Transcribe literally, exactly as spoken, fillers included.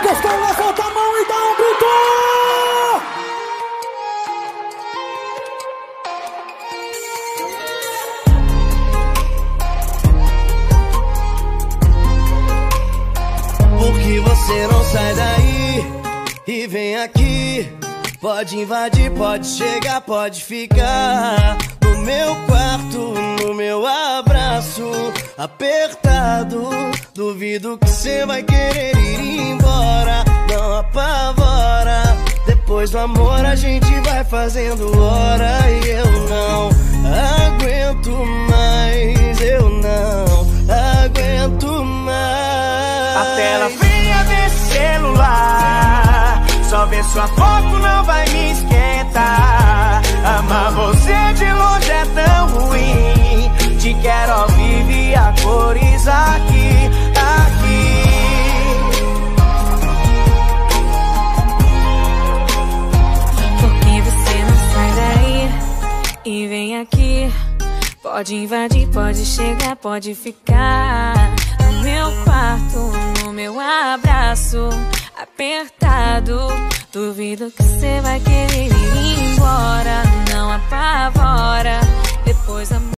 Gostou? Levanta a mão e dá um grito! Por que você não sai daí e vem aqui? Pode invadir, pode chegar, pode ficar no meu quarto, no meu abraço apertado. Duvido que cê vai querer ir embora. Não apavora. Depois do amor a gente vai fazendo hora. E eu não aguento mais, eu não aguento mais. A tela fria desse celular, só ver sua foto não vai me esquentar. Amar você de longe é tão ruim. Te quero ao vivo e a cores aqui, aqui. Por que você não sai daí e vem aqui? Pode invadir, pode chegar, pode ficar no meu quarto, no meu abraço apertado. Duvido que você vai querer ir embora. Não apavora. Depois a